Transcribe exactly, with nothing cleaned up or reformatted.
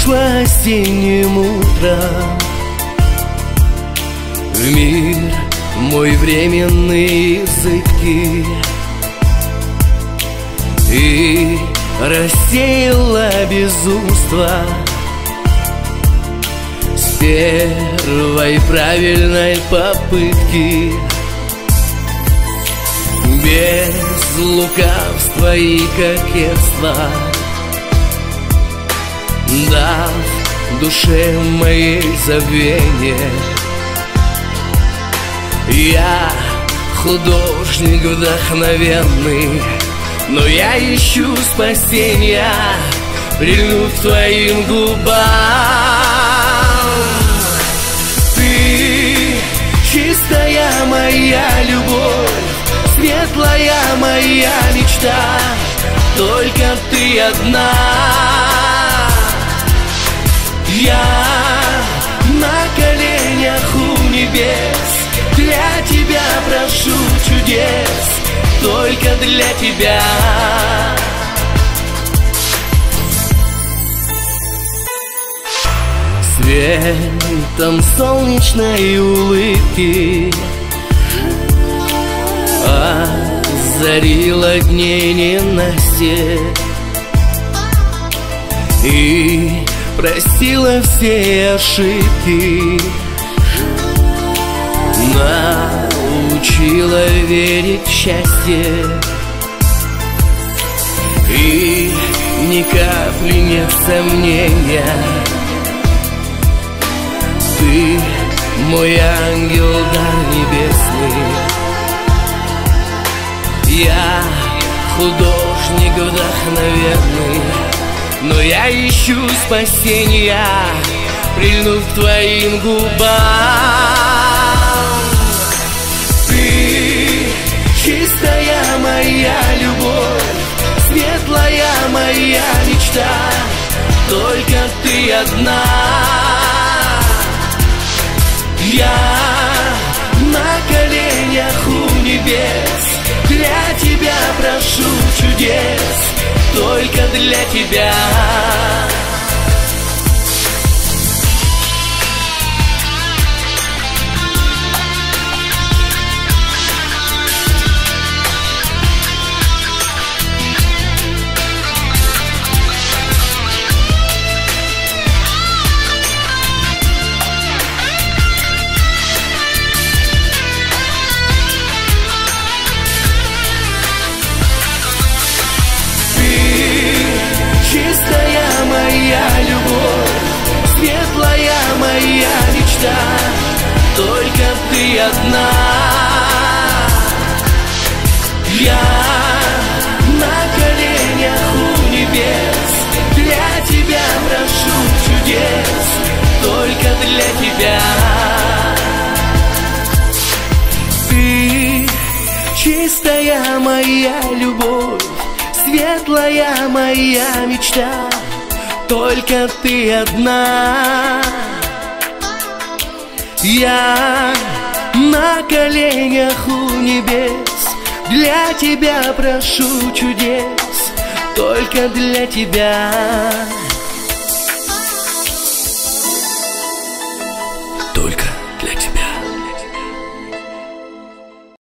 осенним утром в мир мой временные языки и рассеяла безумство с первой правильной попытки. Без лукавства и кокетства, дав душе моей забвение, я художник вдохновенный, но я ищу спасения, прильнув к твоим губам. Ты чистая моя любовь, светлая моя мечта, только ты одна. Я на коленях у небес, для тебя прошу чудес, только для тебя. Светом солнечной улыбки озарила дней ненастье и простила все ошибки, научила верить в счастье, и ни капли нет сомнения. Ты мой ангел, дар небесный, я художник вдохновенный, но я ищу спасения, прильнув к твоим губам. Ты чистая моя любовь, светлая моя мечта, только ты одна. Я на коленях у небес, для тебя прошу чудес, только для тебя. Только ты одна. Я на коленях у небес, для тебя прошу чудес, только для тебя. Ты чистая моя любовь, светлая моя мечта, только ты одна. Я на коленях у небес, для тебя прошу чудес, только для тебя.